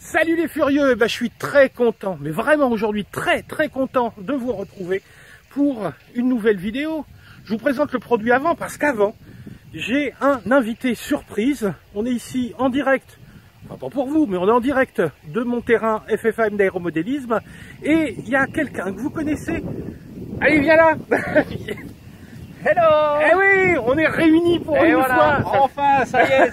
Salut les furieux, je suis très content, mais vraiment aujourd'hui très content de vous retrouver pour une nouvelle vidéo. Je vous présente le produit avant parce qu'avant, j'ai un invité surprise. On est ici en direct, enfin pas pour vous, mais on est en direct de mon terrain FFAM d'aéromodélisme et il y a quelqu'un que vous connaissez. Allez, viens là. Hello! Eh oui, on est réunis pour une voilà, fois. enfin, ça y est.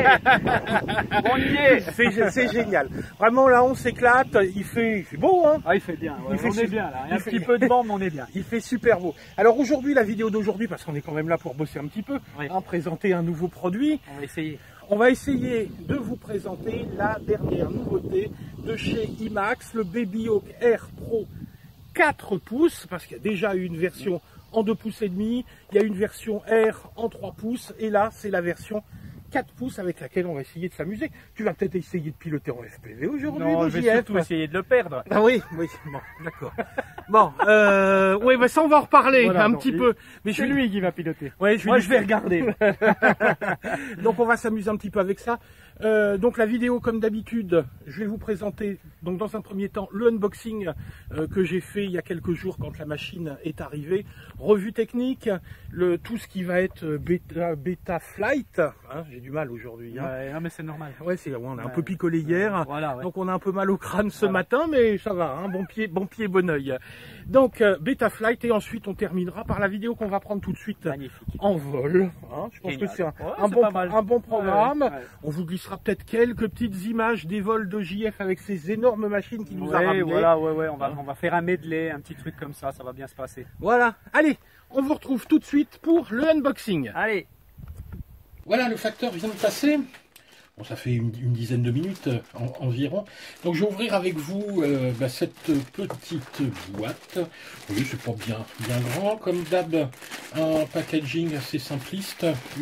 On y est. C'est génial. Vraiment là, on s'éclate. Il fait beau, hein? Ah, il fait bien. Ouais, on est bien là. Il y a un petit peu de vent, mais on est bien. Il fait super beau. Alors aujourd'hui, la vidéo d'aujourd'hui, parce qu'on est quand même là pour bosser un petit peu, Oui. Présenter un nouveau produit. On va essayer. On va essayer de vous présenter la dernière nouveauté de chez IMAX, le Babyhawk Air Pro 4 pouces, parce qu'il y a déjà eu une version en 2 pouces et demi, il y a une version Air en 3 pouces, et là c'est la version 4 pouces avec laquelle on va essayer de s'amuser. Tu vas peut-être essayer de piloter en FPV aujourd'hui. Non, je vais surtout essayer de le perdre. Ah oui, bon, d'accord. Bon, oui, ça on va en reparler Voilà, un donc, petit peu. Mais c'est lui qui va piloter. Ouais, Moi, je vais regarder. Donc on va s'amuser un petit peu avec ça. Donc la vidéo comme d'habitude, je vais vous présenter donc dans un premier temps le unboxing que j'ai fait il y a quelques jours quand la machine est arrivée, revue technique, tout ce qui va être bêta flight, hein, j'ai du mal aujourd'hui. Hein. Ouais, non, mais c'est normal. Ouais, on a un peu picolé hier, voilà, ouais. donc on a un peu mal au crâne ce matin, mais ça va, hein, bon pied, bon œil. Donc bêta flight et ensuite on terminera par la vidéo qu'on va prendre tout de suite. Magnifique. En vol. Hein. Je pense Génial. que c'est Ouais, un bon programme. Ouais. On vous glissera peut-être quelques petites images des vols de JF avec ces énormes machines qui nous a Ouais, ramenés. voilà, on va faire un medley, un petit truc comme ça va bien se passer. Voilà, allez, on vous retrouve tout de suite pour le unboxing. Allez. Voilà, le facteur vient de passer. Bon, ça fait une dizaine de minutes environ. Donc je vais ouvrir avec vous cette petite boîte. Vous voyez, c'est pas bien grand. Comme d'hab, un packaging assez simpliste.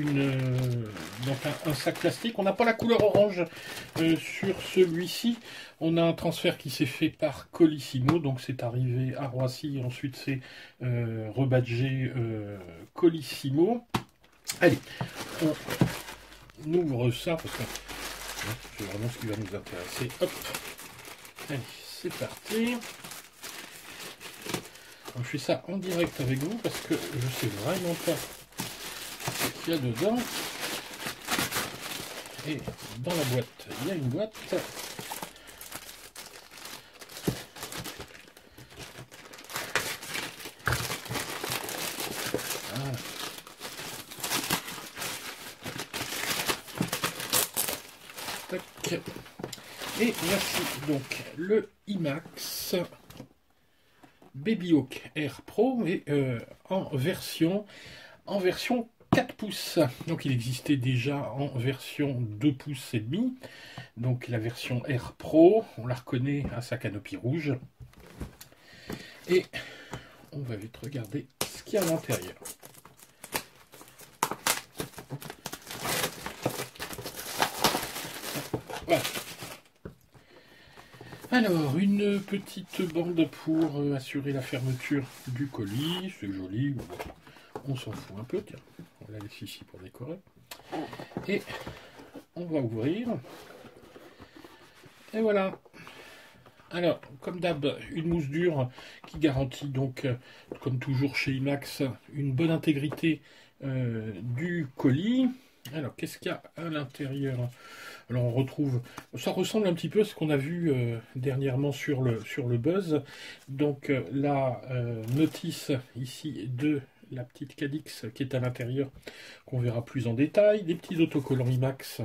Donc un sac plastique. On n'a pas la couleur orange sur celui-ci. On a un transfert qui s'est fait par Colissimo. Donc c'est arrivé à Roissy. Et ensuite c'est rebadgé Colissimo. Allez, on ouvre ça parce que c'est vraiment ce qui va nous intéresser. Hop, allez, c'est parti. Donc, je fais ça en direct avec vous parce que je sais vraiment pas ce qu'il y a dedans. Et dans la boîte, il y a une boîte. Voilà. Et voici donc le IMAX Babyhawk Air Pro et en version 4 pouces. Donc il existait déjà en version 2 pouces et demi. Donc la version Air Pro, on la reconnaît à sa canopie rouge. Et on va vite regarder ce qu'il y a à l'intérieur. Voilà. Alors, une petite bande pour assurer la fermeture du colis. C'est joli, on s'en fout un peu. Tiens, on la laisse ici pour décorer. Et on va ouvrir. Et voilà. Alors, comme d'hab, une mousse dure qui garantit donc, comme toujours chez IMAX, une bonne intégrité du colis. Alors, qu'est-ce qu'il y a à l'intérieur? Alors, on retrouve... Ça ressemble un petit peu à ce qu'on a vu dernièrement sur le Buzz. Donc, la notice ici de la petite Cadix qui est à l'intérieur, qu'on verra plus en détail. Des petits autocollants IMAX.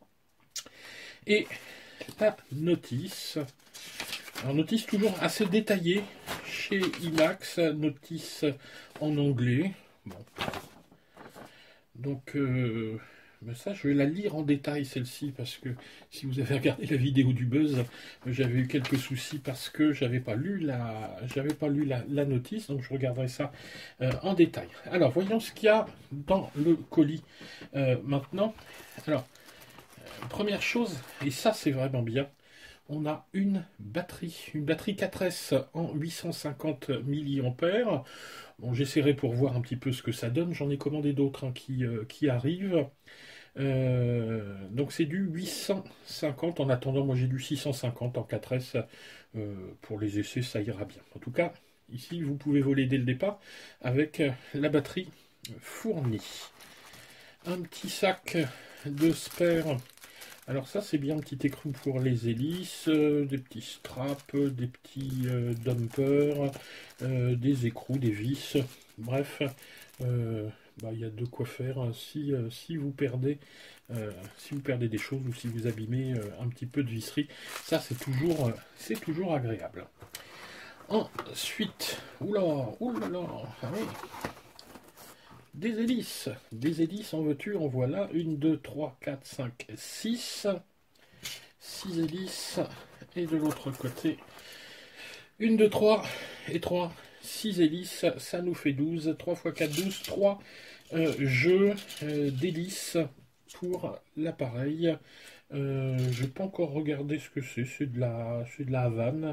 Et la notice... Alors, notice toujours assez détaillée chez IMAX. Notice en anglais. Bon. Donc, ça, je vais la lire en détail, celle-ci, parce que si vous avez regardé la vidéo du Buzz, j'avais eu quelques soucis parce que j'avais pas lu la notice, donc je regarderai ça en détail. Alors, voyons ce qu'il y a dans le colis maintenant. Alors, première chose, et ça, c'est vraiment bien, on a une batterie 4S en 850 mAh. Bon, j'essaierai pour voir un petit peu ce que ça donne. J'en ai commandé d'autres qui arrivent. Donc c'est du 850. En attendant, moi j'ai du 650 en 4S. Pour les essais, ça ira bien. En tout cas, ici, vous pouvez voler dès le départ avec la batterie fournie. Un petit sac de spare. Alors ça, c'est bien, un petit écrou pour les hélices, des petits straps, des petits dumpers, des écrous, des vis. Bref, il y a de quoi faire si vous perdez des choses ou si vous abîmez un petit peu de visserie. Ça, c'est toujours agréable. Ensuite, oula, ah oui. Des hélices en veux-tu, en voilà, 1, 2, 3, 4, 5, 6. 6 hélices, et de l'autre côté, 1, 2, 3, et 3, 6 hélices, ça nous fait 12, 3 x 4, 12, 3 jeux d'hélices pour l'appareil. Je n'ai pas encore regardé ce que c'est de la Havane.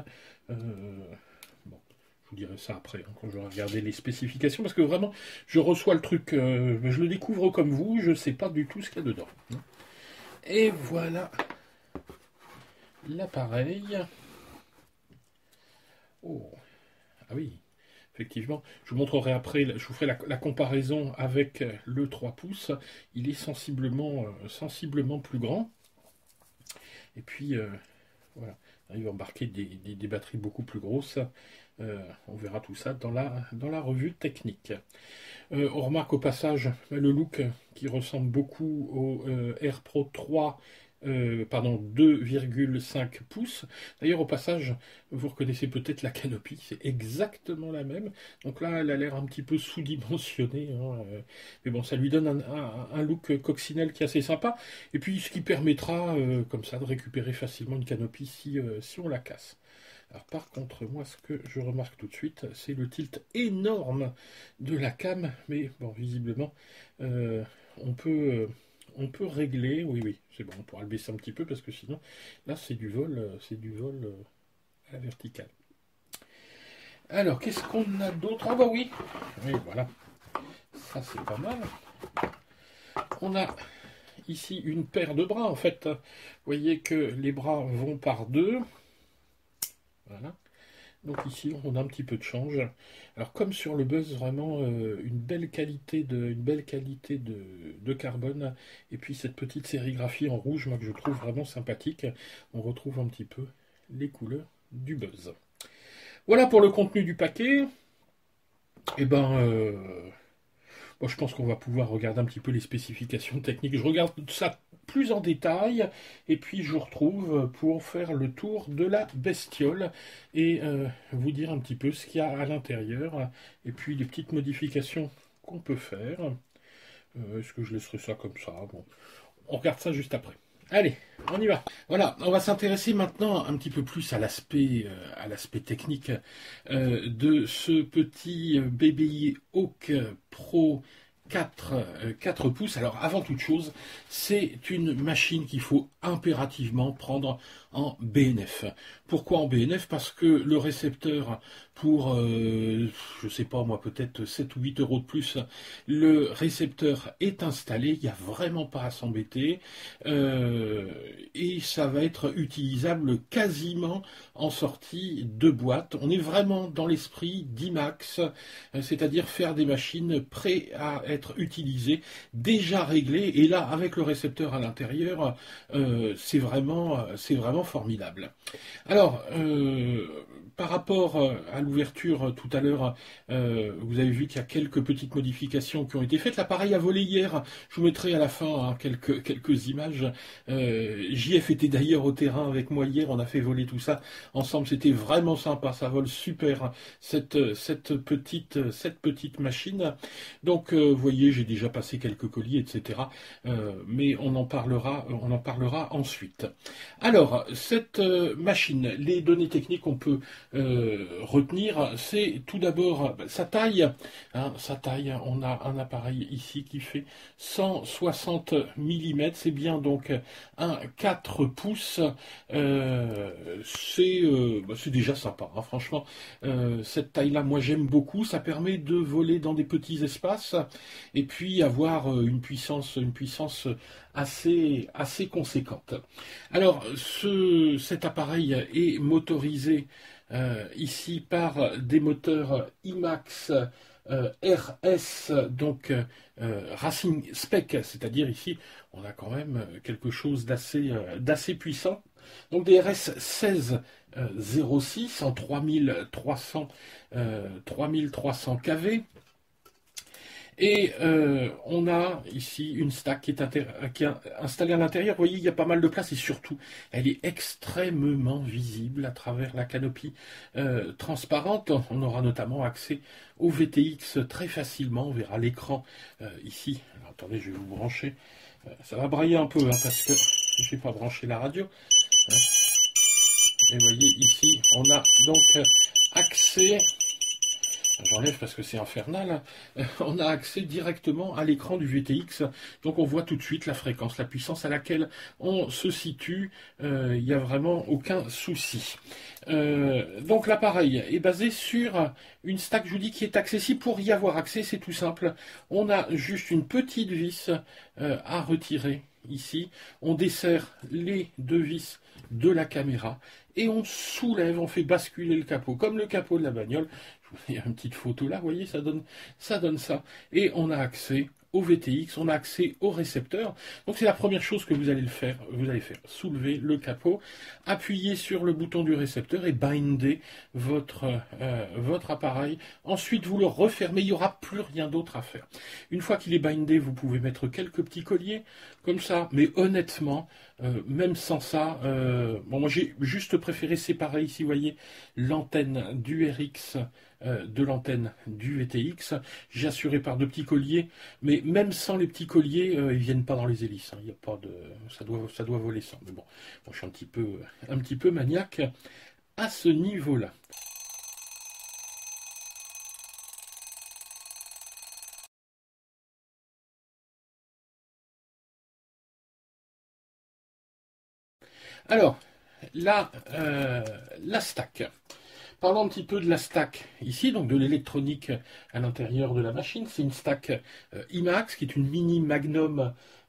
Je vous dirai ça après, hein, quand je vais regarder les spécifications, parce que vraiment, je reçois le truc, je le découvre comme vous, je ne sais pas du tout ce qu'il y a dedans. Et voilà l'appareil. Oh, ah oui, effectivement, je vous montrerai après, je vous ferai la comparaison avec le 3 pouces. Il est sensiblement plus grand. Et puis, voilà, il va embarquer des batteries beaucoup plus grosses. On verra tout ça dans la revue technique. On remarque au passage le look qui ressemble beaucoup au AirPro 3, 2,5 pouces. D'ailleurs, au passage, vous reconnaissez peut-être la canopie, c'est exactement la même. Donc là, elle a l'air un petit peu sous-dimensionnée, hein, mais bon, ça lui donne un look coccinelle qui est assez sympa. Et puis, ce qui permettra, comme ça, de récupérer facilement une canopie si on la casse. Alors par contre, moi ce que je remarque tout de suite, c'est le tilt énorme de la cam, mais bon, visiblement, on peut régler, oui, c'est bon, on pourra le baisser un petit peu, parce que sinon, là c'est du vol à la verticale. Alors, qu'est-ce qu'on a d'autre? Ah bah oui, voilà, ça c'est pas mal. On a ici une paire de bras, en fait. Vous voyez que les bras vont par deux. Voilà. Donc ici, on a un petit peu de change. Alors comme sur le Buzz, vraiment une belle qualité de carbone. Et puis cette petite sérigraphie en rouge, moi que je trouve vraiment sympathique. On retrouve un petit peu les couleurs du Buzz. Voilà pour le contenu du paquet. Et je pense qu'on va pouvoir regarder un petit peu les spécifications techniques. Je regarde ça plus en détail, et puis je vous retrouve pour faire le tour de la bestiole et vous dire un petit peu ce qu'il y a à l'intérieur, et puis les petites modifications qu'on peut faire. Est-ce que je laisserai ça comme ça? Bon, on regarde ça juste après. Allez, on y va. Voilà, on va s'intéresser maintenant un petit peu plus à l'aspect technique de ce petit BBI Hawk Pro 4 pouces. Alors avant toute chose, c'est une machine qu'il faut impérativement prendre en BNF. Pourquoi en BNF? Parce que le récepteur pour, je sais pas moi, peut-être 7 ou 8 euros de plus, le récepteur est installé, il n'y a vraiment pas à s'embêter, et ça va être utilisable quasiment en sortie de boîte. On est vraiment dans l'esprit d'IMAX, c'est-à-dire faire des machines prêtes à être utilisées, déjà réglées, et là, avec le récepteur à l'intérieur, c'est vraiment formidable. Alors, par rapport à l'ouverture tout à l'heure, vous avez vu qu'il y a quelques petites modifications qui ont été faites. L'appareil a volé hier, je vous mettrai à la fin quelques images. JF était d'ailleurs au terrain avec moi hier, on a fait voler tout ça ensemble, c'était vraiment sympa, ça vole super cette petite machine. Donc vous voyez, j'ai déjà passé quelques colis, etc. Mais on en parlera verra ensuite. Alors, cette machine, les données techniques qu'on peut retenir, c'est tout d'abord sa taille. Hein, sa taille, on a un appareil ici qui fait 160 mm, c'est bien donc un 4 pouces. C'est déjà sympa, hein, franchement. Cette taille-là, moi j'aime beaucoup. Ça permet de voler dans des petits espaces et puis avoir une puissance assez conséquente. Alors, cet appareil est motorisé ici par des moteurs IMAX RS, donc Racing Spec, c'est-à-dire ici on a quand même quelque chose d'assez puissant. Donc des RS 1606 en 3300 kV. Et on a ici une stack qui est installée à l'intérieur. Vous voyez, il y a pas mal de place et surtout, elle est extrêmement visible à travers la canopie transparente. On aura notamment accès au VTX très facilement. On verra l'écran ici. Alors, attendez, je vais vous brancher. Ça va brailler un peu hein, parce que je n'ai pas branché la radio. Hein. Et vous voyez, ici, on a donc accès... J'enlève parce que c'est infernal. On a accès directement à l'écran du VTX. Donc on voit tout de suite la fréquence, la puissance à laquelle on se situe. Il n'y a vraiment aucun souci. Donc l'appareil est basé sur une stack, je vous dis, qui est accessible. Pour y avoir accès, c'est tout simple. On a juste une petite vis à retirer ici. On dessert les deux vis de la caméra et on soulève, on fait basculer le capot, comme le capot de la bagnole. Il y a une petite photo là, vous voyez, ça donne ça. Et on a accès au VTX, on a accès au récepteur. Donc c'est la première chose que vous allez faire, soulever le capot, appuyer sur le bouton du récepteur et binder votre appareil. Ensuite, vous le refermez, il n'y aura plus rien d'autre à faire. Une fois qu'il est bindé, vous pouvez mettre quelques petits colliers, comme ça, mais honnêtement, même sans ça, bon, moi j'ai juste préféré séparer ici, vous voyez, l'antenne du RX de l'antenne du VTX. J'ai assuré par deux petits colliers, mais même sans les petits colliers, ils viennent pas dans les hélices. Hein. Il y a pas de, ça doit voler sans. Mais bon, je suis un petit peu maniaque à ce niveau-là. Alors, la stack. Parlons un petit peu de la stack ici, donc de l'électronique à l'intérieur de la machine. C'est une stack IMAX qui est une mini Magnum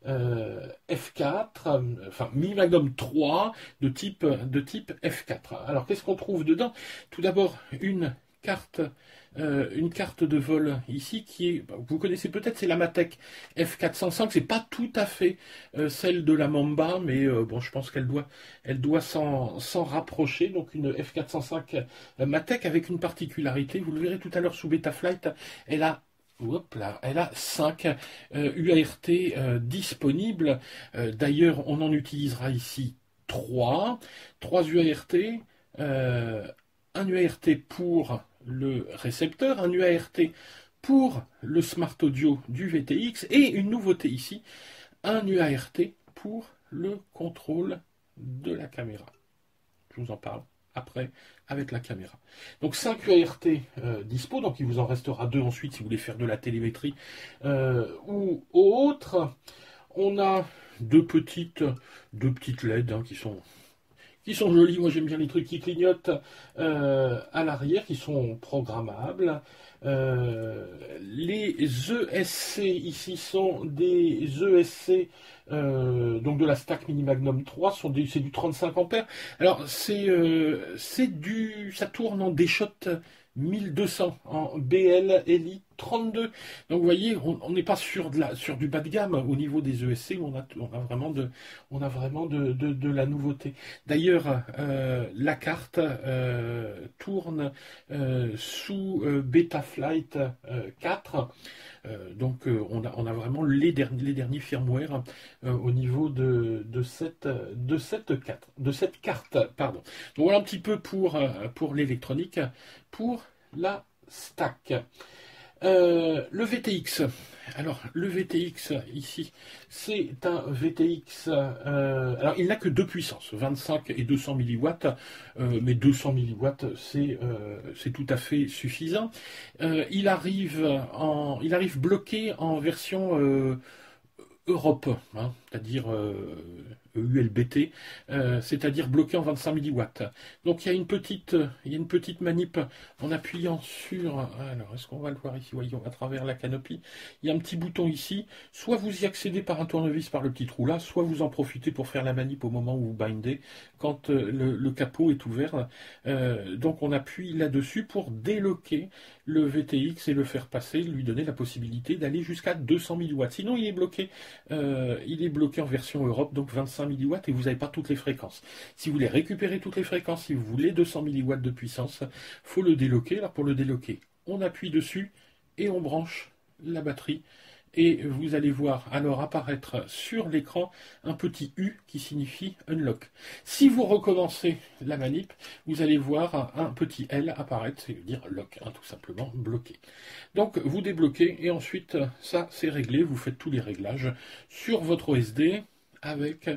F4, enfin mini Magnum 3 de type F4. Alors qu'est-ce qu'on trouve dedans? Tout d'abord une carte de vol ici qui est, vous connaissez peut-être, c'est la Matek F405. C'est pas tout à fait celle de la Mamba, mais bon, je pense qu'elle doit s'en rapprocher. Donc une F405 Matek avec une particularité, vous le verrez tout à l'heure sous Betaflight, elle a 5 UART disponibles. D'ailleurs, on en utilisera ici 3 UART, un UART pour le récepteur, un UART pour le Smart Audio du VTX et une nouveauté ici, un UART pour le contrôle de la caméra. Je vous en parle après avec la caméra. Donc 5 UART dispo, donc il vous en restera 2 ensuite si vous voulez faire de la télémétrie ou autre. On a deux petites LED hein, qui sont jolis. Moi j'aime bien les trucs qui clignotent à l'arrière, qui sont programmables. Les ESC ici sont des ESC donc de la stack Mini Magnum 3, c'est du 35 ampères. Alors ça tourne en D-Shot 1200 en BL Elite 32. Donc vous voyez, on n'est pas sur du bas de gamme au niveau des ESC, on a vraiment de la nouveauté. D'ailleurs, la carte tourne sous Betaflight 4. Donc on a vraiment les derniers firmware au niveau de cette carte. Pardon. Donc voilà un petit peu pour l'électronique, pour la stack. Le VTX. Alors, le VTX, ici, c'est un VTX... alors, il n'a que deux puissances, 25 et 200 milliwatts, mais 200 milliwatts, c'est tout à fait suffisant. Il arrive bloqué en version Europe, hein, c'est-à-dire ULBT, c'est-à-dire bloqué en 25 milliwatts. Donc il y a une petite manip en appuyant sur. Alors est-ce qu'on va le voir ici? Voyons à travers la canopie. Il y a un petit bouton ici. Soit vous y accédez par un tournevis par le petit trou là, soit vous en profitez pour faire la manip au moment où vous bindez, quand le capot est ouvert. Donc on appuie là-dessus pour déloquer le VTX et le faire passer, lui donner la possibilité d'aller jusqu'à 200 milliwatts. Sinon il est bloqué en version Europe, donc 25 milliwatts, et vous n'avez pas toutes les fréquences. Si vous voulez récupérer toutes les fréquences, si vous voulez 200 milliwatts de puissance, il faut le déloquer. Alors pour le déloquer, on appuie dessus et on branche la batterie. Et vous allez voir alors apparaître sur l'écran un petit U qui signifie Unlock. Si vous recommencez la manip, vous allez voir un petit L apparaître, c'est-à-dire Lock, hein, tout simplement bloqué. Donc vous débloquez et ensuite ça c'est réglé, vous faites tous les réglages sur votre OSD avec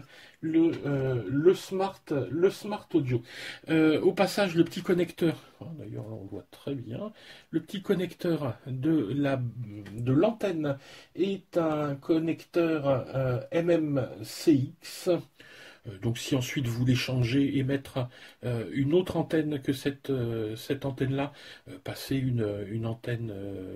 le smart audio. Au passage, le petit connecteur, d'ailleurs là on le voit très bien, le petit connecteur de l'antenne est un connecteur MMCX. Donc si ensuite vous voulez changer et mettre une autre antenne que cette antenne-là, passer une antenne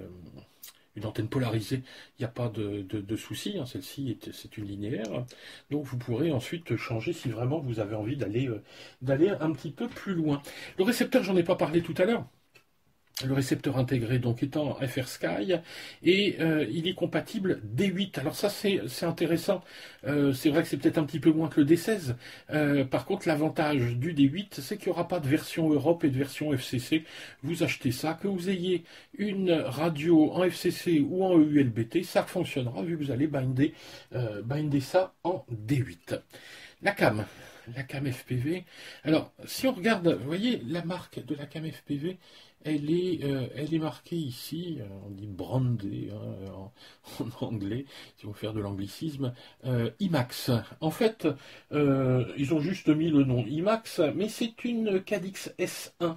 polarisée, il n'y a pas de souci, hein, celle-ci c'est une linéaire, donc vous pourrez ensuite changer si vraiment vous avez envie d'aller un petit peu plus loin. Le récepteur, j'en ai pas parlé tout à l'heure. Le récepteur intégré donc étant FrSky et il est compatible D8. Alors ça c'est intéressant. C'est vrai que c'est peut-être un petit peu moins que le D16. Par contre l'avantage du D8 c'est qu'il n'y aura pas de version Europe et de version FCC. Vous achetez ça, que vous ayez une radio en FCC ou en EULBT, ça fonctionnera vu que vous allez binder ça en D8. La cam FPV. Alors si on regarde, vous voyez la marque de la cam FPV. Elle est marquée ici, on dit brandée en anglais, si on veut faire de l'anglicisme, IMAX. En fait, ils ont juste mis le nom IMAX, mais c'est une Cadix S1.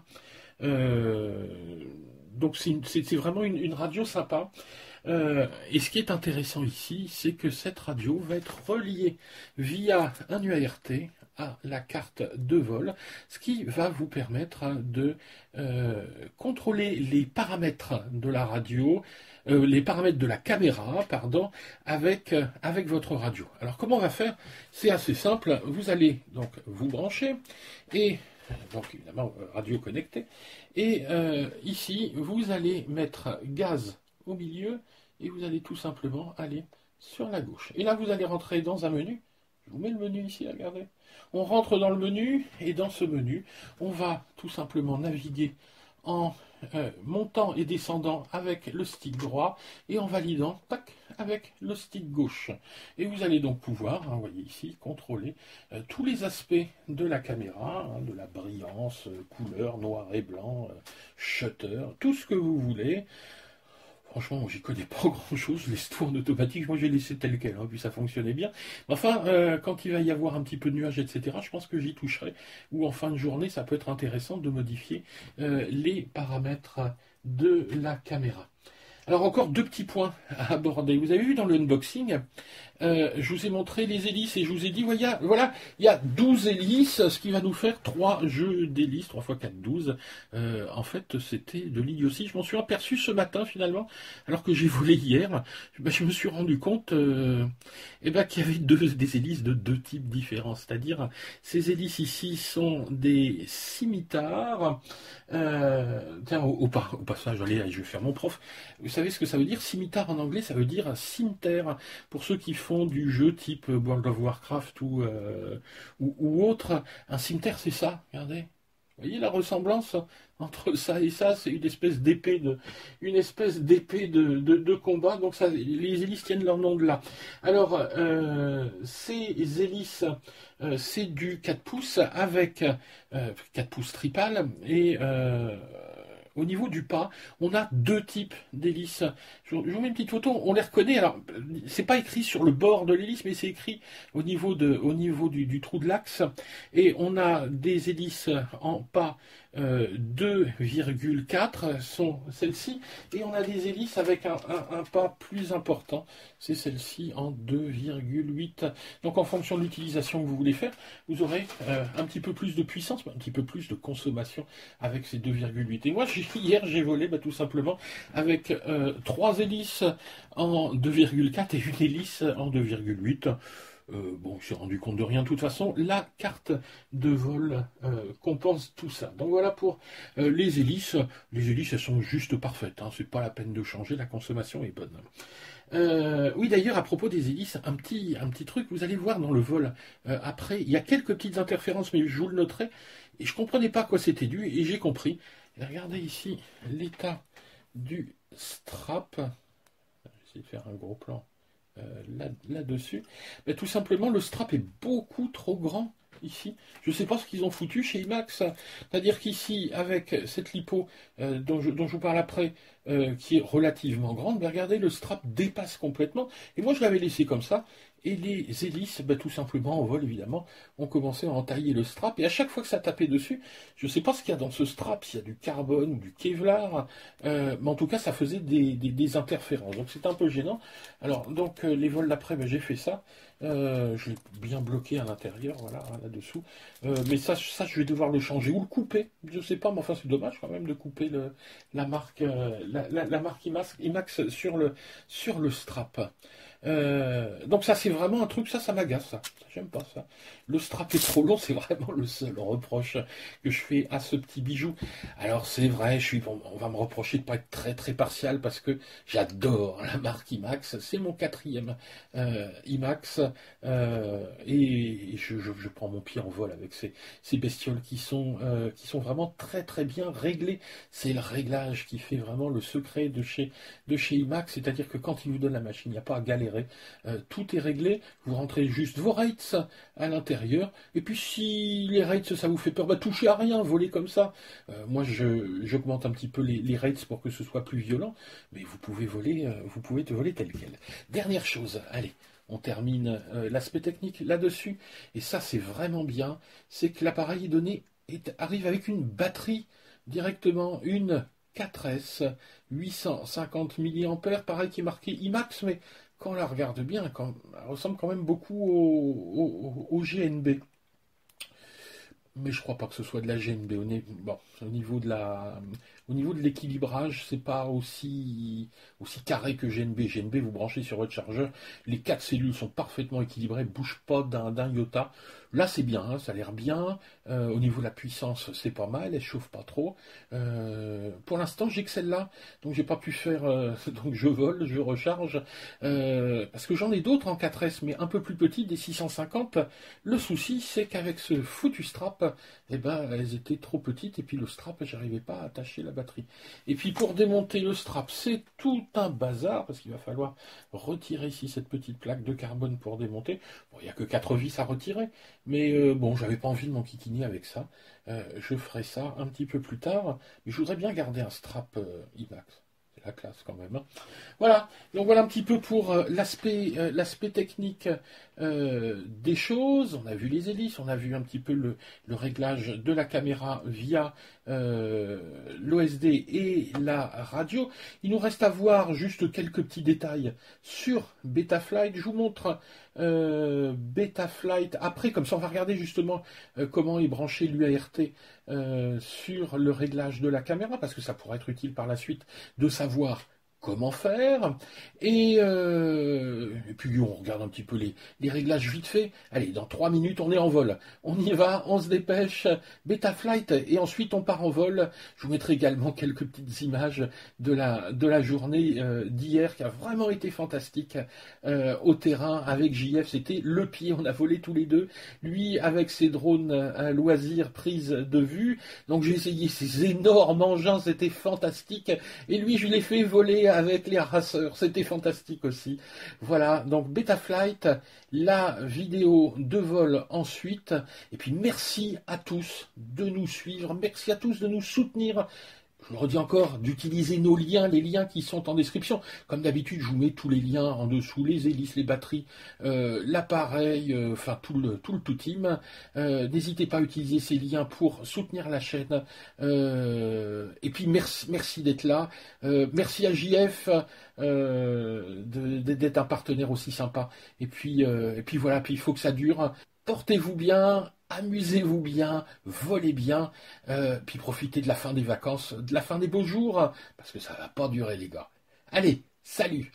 Donc c'est vraiment une radio sympa. Et ce qui est intéressant ici, c'est que cette radio va être reliée via un UART à la carte de vol, ce qui va vous permettre de contrôler les paramètres de la radio, les paramètres de la caméra, pardon, avec votre radio. Alors comment on va faire? C'est assez simple, vous allez donc vous brancher, et donc évidemment radio connectée, et ici vous allez mettre gaz au milieu, et vous allez tout simplement aller sur la gauche. Et là vous allez rentrer dans un menu. Je vous mets le menu ici, regardez. On rentre dans le menu, et dans ce menu, on va tout simplement naviguer en montant et descendant avec le stick droit, et en validant, tac, avec le stick gauche. Et vous allez donc pouvoir, hein, vous voyez ici, contrôler tous les aspects de la caméra, hein, de la brillance, couleur, noir et blanc, shutter, tout ce que vous voulez. Franchement, moi, j'y connais pas grand-chose, je laisse tout en automatique, moi j'ai laissé tel quel, hein, puis ça fonctionnait bien. Enfin, quand il va y avoir un petit peu de nuages, etc., je pense que j'y toucherai, ou en fin de journée, ça peut être intéressant de modifier les paramètres de la caméra. Alors encore deux petits points à aborder. Vous avez vu dans le unboxing, je vous ai montré les hélices et je vous ai dit, voilà, il y a 12 hélices, ce qui va nous faire 3 jeux d'hélices, 3 x 4, 12. En fait, c'était de l'idiotie. Je m'en suis aperçu ce matin finalement, alors que j'ai volé hier. Je me suis rendu compte qu'il y avait des hélices de deux types différents. C'est-à-dire, ces hélices ici sont des scimitars. Tiens, au passage, allez, je vais faire mon prof. Vous savez ce que ça veut dire? Scimitar en anglais, ça veut dire cimetière. Pour ceux qui font du jeu type World of Warcraft ou autre, un cimetière, c'est ça, regardez. Vous voyez la ressemblance entre ça et ça, c'est une espèce d'épée de combat. Donc ça, les hélices tiennent leur nom de là. Alors, ces hélices, c'est du 4 pouces avec 4 pouces tripale et au niveau du pas, on a deux types d'hélices. Je vous mets une petite photo, on les reconnaît. Alors, c'est pas écrit sur le bord de l'hélice, mais c'est écrit au niveau du trou de l'axe. Et on a des hélices en pas 2,4 sont celles-ci, et on a des hélices avec un pas plus important, c'est celle-ci en 2,8. Donc en fonction de l'utilisation que vous voulez faire, vous aurez un petit peu plus de puissance, un petit peu plus de consommation avec ces 2,8. Et moi hier j'ai volé tout simplement avec 3 hélices en 2,4 et une hélice en 2,8. Bon, je suis rendu compte de rien. De toute façon, la carte de vol compense tout ça. Donc voilà pour les hélices. Les hélices, elles sont juste parfaites. Hein. C'est pas la peine de changer. La consommation est bonne. Oui, d'ailleurs, à propos des hélices, un petit truc. Vous allez voir dans le vol. Après, il y a quelques petites interférences, mais je vous le noterai. Et je comprenais pas à quoi c'était dû. Et j'ai compris. Et regardez ici l'état du strap. Je vais essayer de faire un gros plan. Là-dessus, tout simplement le strap est beaucoup trop grand ici. Je ne sais pas ce qu'ils ont foutu chez IMAX. C'est-à-dire qu'ici, avec cette lipo dont je vous parle après, qui est relativement grande, regardez, le strap dépasse complètement. Et moi, je l'avais laissé comme ça. Et les hélices, tout simplement, en vol, évidemment, ont commencé à entailler le strap. Et à chaque fois que ça tapait dessus, je ne sais pas ce qu'il y a dans ce strap, s'il y a du carbone ou du Kevlar, mais en tout cas, ça faisait des interférences. Donc, c'est un peu gênant. Alors, donc, les vols d'après, j'ai fait ça. Je l'ai bien bloqué à l'intérieur, voilà, là-dessous. Mais ça, je vais devoir le changer ou le couper. Je ne sais pas, mais enfin, c'est dommage quand même de couper la marque IMAX sur le strap. Donc ça c'est vraiment un truc, ça m'agace, ça j'aime pas ça. Le strap est trop long, c'est vraiment le seul reproche que je fais à ce petit bijou. Alors c'est vrai, on va me reprocher de pas être très très partial parce que j'adore la marque IMAX, c'est mon 4e IMAX et je prends mon pied en vol avec ces bestioles qui sont vraiment très très bien réglées. C'est le réglage qui fait vraiment le secret de chez IMAX, c'est-à-dire que quand ils vous donnent la machine, il n'y a pas à galérer. Tout est réglé, vous rentrez juste vos rates à l'intérieur, et puis si les rates ça vous fait peur, touchez à rien, volez comme ça. Moi j'augmente un petit peu les rates pour que ce soit plus violent, mais vous pouvez te voler tel quel. Dernière chose, allez, on termine l'aspect technique là-dessus, et ça c'est vraiment bien, c'est que l'appareil arrive avec une batterie directement, une 4S 850 mAh, pareil qui est marqué IMAX, mais quand on la regarde bien, elle ressemble quand même beaucoup au GNB. Mais je crois pas que ce soit de la GNB. Au niveau de l'équilibrage, c'est pas aussi carré que GNB. GNB, vous branchez sur votre chargeur, les 4 cellules sont parfaitement équilibrées, bougent pas d'un iota. Là, c'est bien, hein, ça a l'air bien. Au niveau de la puissance, c'est pas mal, elle chauffe pas trop. Pour l'instant, j'ai que celle-là, donc j'ai pas pu faire. Donc je vole, je recharge, parce que j'en ai d'autres en 4S, mais un peu plus petites, des 650. Le souci, c'est qu'avec ce foutu strap, elles étaient trop petites, et puis le strap, j'arrivais pas à attacher la batterie. Et puis pour démonter le strap, c'est tout un bazar, parce qu'il va falloir retirer ici cette petite plaque de carbone pour démonter. Bon, il n'y a que 4 vis à retirer, mais bon, j'avais pas envie de m'enquiquiner avec ça. Je ferai ça un petit peu plus tard, mais je voudrais bien garder un strap IMAX. La classe quand même. Hein. Voilà, donc voilà un petit peu pour l'aspect technique des choses. On a vu les hélices, on a vu un petit peu le réglage de la caméra via l'OSD et la radio. Il nous reste à voir juste quelques petits détails sur Betaflight. Je vous montre Betaflight après, comme ça on va regarder justement comment est branché l'UART sur le réglage de la caméra, parce que ça pourrait être utile par la suite de savoir comment faire, et puis on regarde un petit peu les réglages vite fait. Allez, dans 3 minutes on est en vol, on y va, on se dépêche, Betaflight, et ensuite on part en vol. Je vous mettrai également quelques petites images de la journée d'hier, qui a vraiment été fantastique au terrain avec JF. C'était le pied, on a volé tous les deux, lui avec ses drones à loisir, prise de vue, donc j'ai essayé ces énormes engins, c'était fantastique, et lui je l'ai fait voler avec les raceurs, c'était fantastique aussi. Voilà, donc Betaflight, la vidéo de vol ensuite, et puis merci à tous de nous suivre, merci à tous de nous soutenir, je le redis encore, d'utiliser nos liens, les liens qui sont en description. Comme d'habitude, je vous mets tous les liens en dessous, les hélices, les batteries, l'appareil, enfin tout le tout team. N'hésitez pas à utiliser ces liens pour soutenir la chaîne. Et puis merci d'être là. Merci à JF d'être un partenaire aussi sympa. Et puis voilà, puis il faut que ça dure. Portez-vous bien, amusez-vous bien, volez bien, puis profitez de la fin des vacances, de la fin des beaux jours, parce que ça va pas durer les gars. Allez, salut!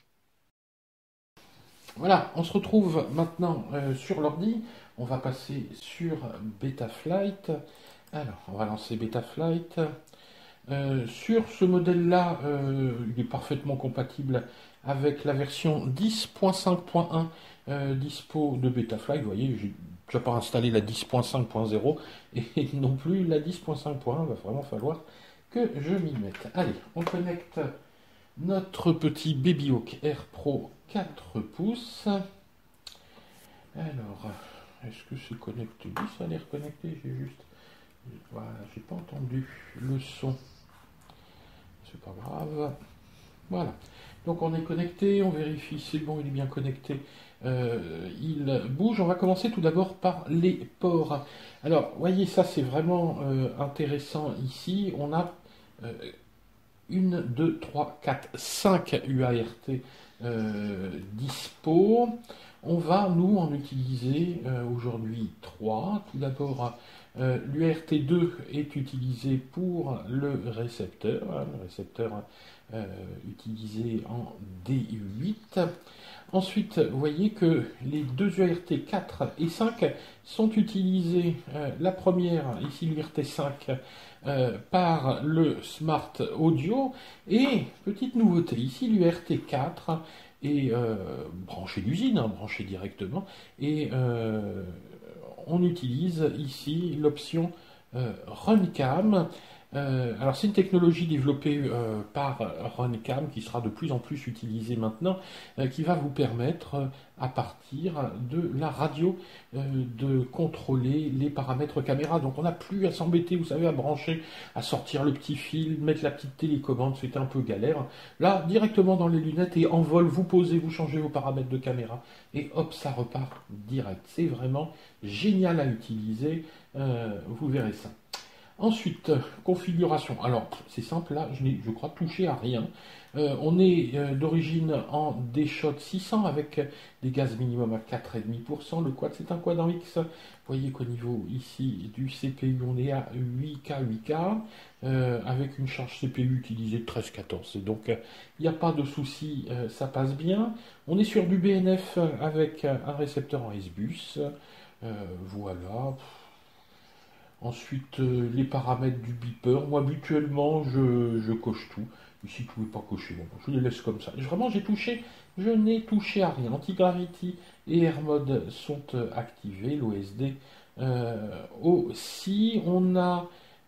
Voilà, on se retrouve maintenant sur l'ordi. On va passer sur Betaflight. Alors, on va lancer Betaflight. Sur ce modèle-là, il est parfaitement compatible avec la version 10.5.1 dispo de Betaflight. Vous voyez, j'ai déjà pas installé la 10.5.0 et non plus la 10.5.1. Il va vraiment falloir que je m'y mette. Allez, on connecte notre petit Babyhawk Air Pro 4 pouces. Alors, est-ce que c'est connecté? Oui, ça a l'air connecté. J'ai juste... Voilà, j'ai pas entendu le son. C'est pas grave. Voilà. Donc on est connecté, on vérifie, c'est bon, il est bien connecté. Il bouge. On va commencer tout d'abord par les ports. Alors, voyez, ça c'est vraiment intéressant ici. On a 1, 2, 3, 4, 5 UART dispo. On va, nous, en utiliser aujourd'hui 3. Tout d'abord, l'UART2 est utilisé pour le récepteur, le récepteur utilisé en D8. Ensuite, vous voyez que les deux UART 4 et 5 sont utilisés, la première, ici l'UART 5, par le Smart Audio, et petite nouveauté, ici l'UART 4 est branché d'usine, branché directement, et on utilise ici l'option RunCam. Alors c'est une technologie développée par RunCam qui sera de plus en plus utilisée maintenant, qui va vous permettre à partir de la radio de contrôler les paramètres caméra. Donc on n'a plus à s'embêter, vous savez, à brancher, à sortir le petit fil, mettre la petite télécommande, c'était un peu galère. Là, directement dans les lunettes et en vol, vous posez, vous changez vos paramètres de caméra et hop, ça repart direct. C'est vraiment génial à utiliser, vous verrez ça. Ensuite, configuration. Alors, c'est simple, là, je n'ai, je crois, touché à rien. On est d'origine en D-Shot 600 avec des gaz minimum à 4,5%. Le quad, c'est un quad en X. Vous voyez qu'au niveau ici du CPU, on est à 8K, avec une charge CPU utilisée de 13-14. Donc, il n'y a pas de souci, ça passe bien. On est sur du BNF avec un récepteur en S-Bus. Voilà. Ensuite, les paramètres du beeper. Moi, habituellement, je coche tout. Ici, vous ne pouvez pas cocher. Bon, je les laisse comme ça. Vraiment, je n'ai touché à rien. Anti-Gravity et Air Mode sont activés. L'OSD aussi. On aura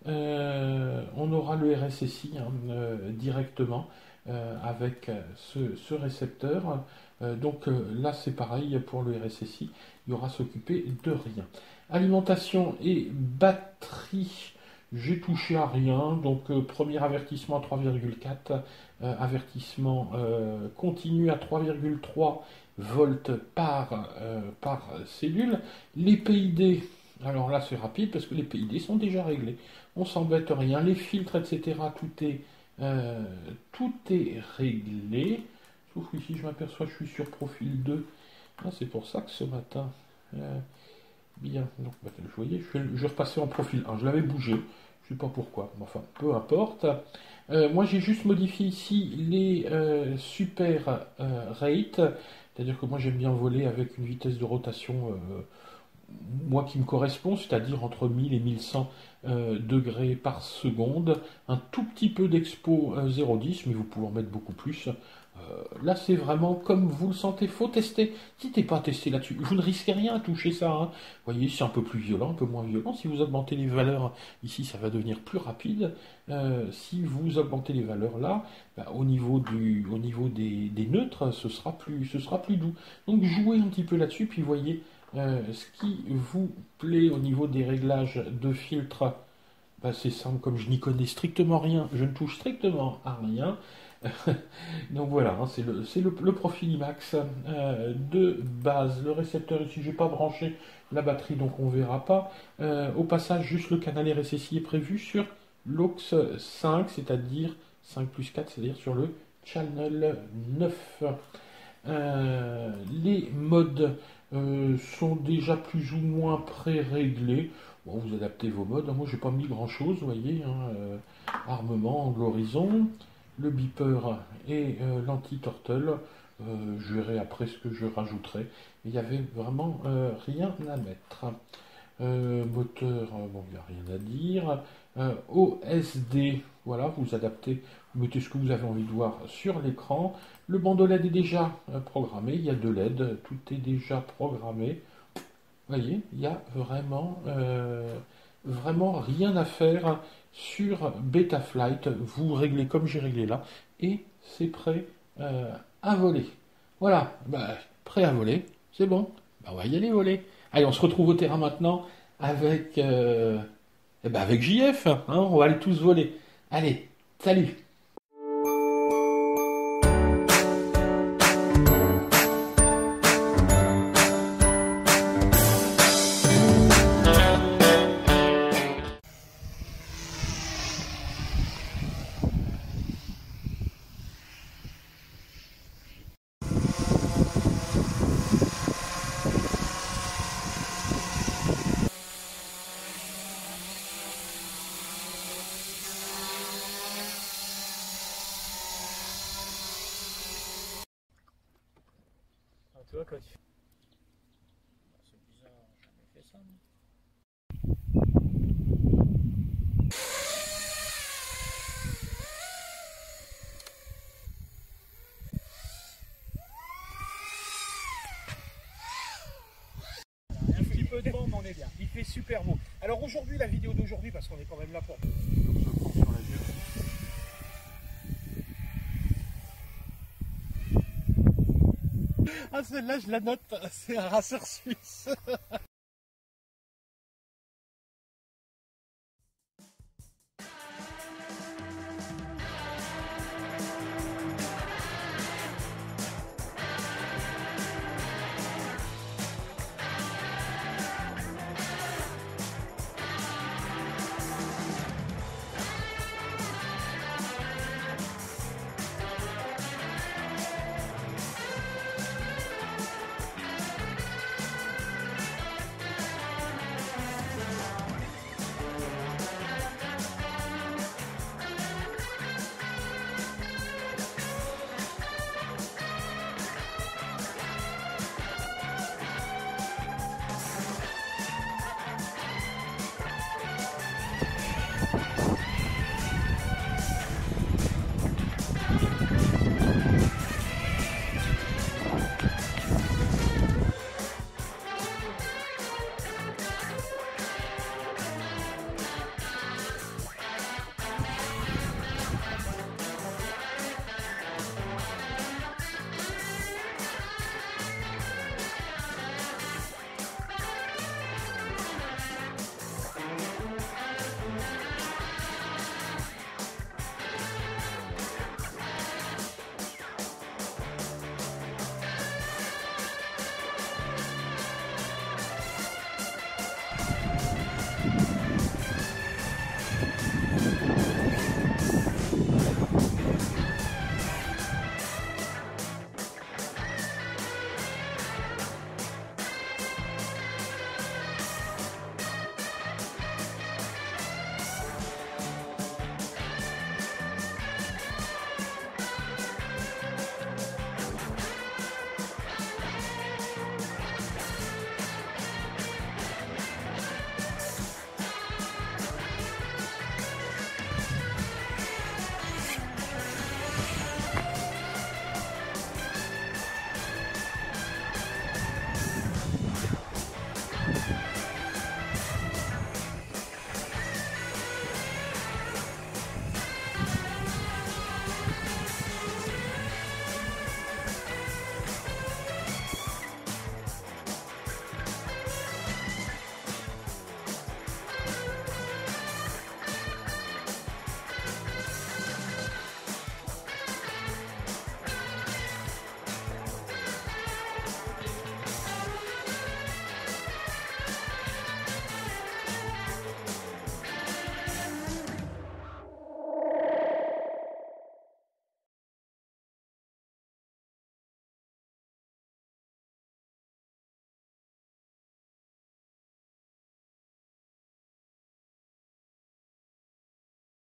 le RSSI directement avec ce récepteur. Donc là, c'est pareil pour le RSSI. Il y aura à s'occuper de rien. Alimentation et batterie, j'ai touché à rien. Donc premier avertissement à 3,4, avertissement continu à 3,3 volts par cellule. Les PID, alors là c'est rapide parce que les PID sont déjà réglés. On s'embête rien. Les filtres, etc. Tout est réglé. Sauf que ici je m'aperçois que je suis sur profil 2. Ah, c'est pour ça que ce matin... bien, donc vous voyez, je repassais en profil 1, je l'avais bougé, je sais pas pourquoi, mais enfin, peu importe. Moi j'ai juste modifié ici les super rate, c'est-à-dire que moi j'aime bien voler avec une vitesse de rotation moi qui me correspond, c'est-à-dire entre 1000 et 1100 degrés par seconde, un tout petit peu d'expo 0,10, mais vous pouvez en mettre beaucoup plus. Là, c'est vraiment comme vous le sentez, faut tester. N'hésitez pas à tester là-dessus. Vous ne risquez rien à toucher ça. Hein. Vous voyez, c'est un peu plus violent, un peu moins violent. Si vous augmentez les valeurs ici, ça va devenir plus rapide. Si vous augmentez les valeurs là, bah, au niveau des neutres, ce sera plus doux. Donc jouez un petit peu là-dessus, puis voyez ce qui vous plaît au niveau des réglages de filtre. bah, c'est simple, comme je n'y connais strictement rien, je ne touche strictement à rien. Donc voilà, hein, c'est le profil IMAX de base. Le récepteur ici, je n'ai pas branché la batterie, donc on ne verra pas. Au passage, juste le canal RSSI est prévu sur l'aux 5, c'est-à-dire 5 plus 4, c'est-à-dire sur le channel 9. Les modes sont déjà plus ou moins pré-réglés. Bon, vous adaptez vos modes. Moi, j'ai pas mis grand-chose, vous voyez. Hein, armement, angle horizon, le beeper et l'anti-turtle. Je verrai après ce que je rajouterai. Il n'y avait vraiment rien à mettre. Moteur, bon, il n'y a rien à dire. OSD, voilà, vous adaptez, vous mettez ce que vous avez envie de voir sur l'écran. Le bandeau LED est déjà programmé, il y a 2 LED, tout est déjà programmé. Vous voyez, il n'y a vraiment rien à faire sur Betaflight. Vous réglez comme j'ai réglé là, et c'est prêt à voler. Voilà, bah, prêt à voler, c'est bon, bah, on va y aller voler. Allez, on se retrouve au terrain maintenant avec, avec JF, hein, on va aller tous voler. Allez, salut! Tu vois, quand tu... C'est bizarre, j'ai jamais fait ça. Un petit peu de vent, mais on est bien. Il fait super beau. Alors aujourd'hui, la vidéo d'aujourd'hui, parce qu'on est quand même là pour... Donc je prends sur la gueule. Ah, celle-là, je la note, c'est un raceur suisse.